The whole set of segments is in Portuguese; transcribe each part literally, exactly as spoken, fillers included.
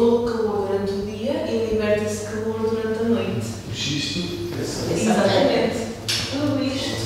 todo o calor durante o dia e liberta esse calor durante a noite. O xisto é só. Exatamente. Tudo isto.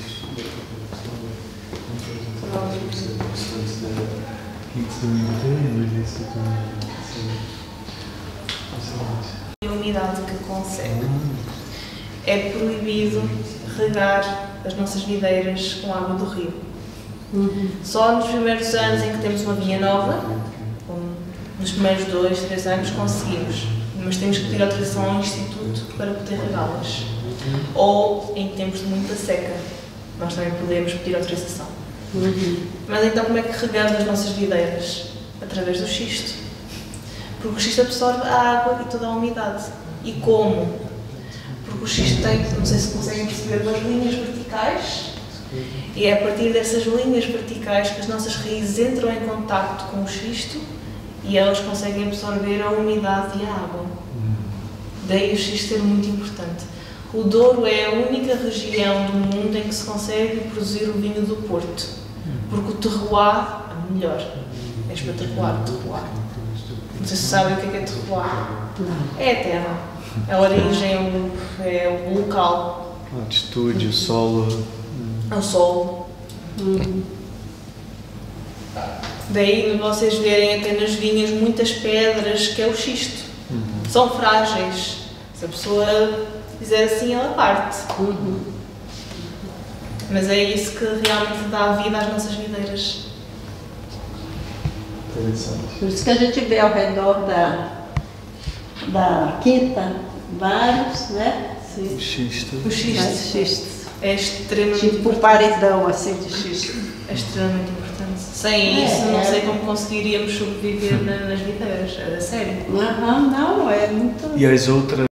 E a umidade que consegue. É proibido regar as nossas videiras com água do rio. Uhum. Só nos primeiros anos em que temos uma vinha nova, nos primeiros dois, três anos, conseguimos. Mas temos que pedir autorização ao Instituto para poder regá-las. Ou em tempos de muita seca, nós também podemos pedir autorização. Uhum. Mas então como é que regamos as nossas videiras? Através do xisto. Porque o xisto absorve a água e toda a umidade. E como? Porque o xisto tem, não sei se conseguem perceber, duas linhas verticais. E é a partir dessas linhas verticais que as nossas raízes entram em contacto com o xisto e elas conseguem absorver a umidade e a água. Daí o xisto ser muito importante. O Douro é a única região do mundo em que se consegue produzir o vinho do Porto. Porque o terroir é melhor. É espetacular o terroir. Não sei se sabem o que é, que é terroir. É a terra. A origem é o local. A altitude, o solo. É o sol. Uhum. Daí vocês verem até nas vinhas muitas pedras que é o xisto. Uhum. São frágeis. Se a pessoa fizer assim, ela parte. Uhum. Mas é isso que realmente dá vida às nossas videiras. Interessante. Por isso que a gente vê ao redor da, da quinta vários, né? O xisto. O xisto Mais xistos. é extremamente Tipo importante. paredão assim de xisto. É extremamente importante. Sem É, isso, não é. sei como conseguiríamos sobreviver na- nas videiras. É sério. Aham, não, é muito. E as outras